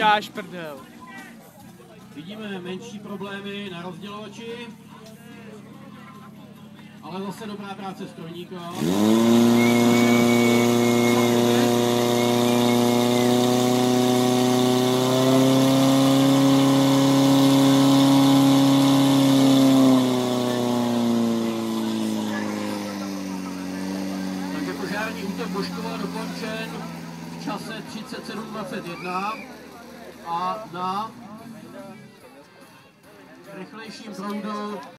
děláš prdel. Vidíme menší problémy na rozdělovači, ale zase dobrá práce strojníka. Takže požární útok Božkova dokončen v čase 37:21 a na rychlejším proudu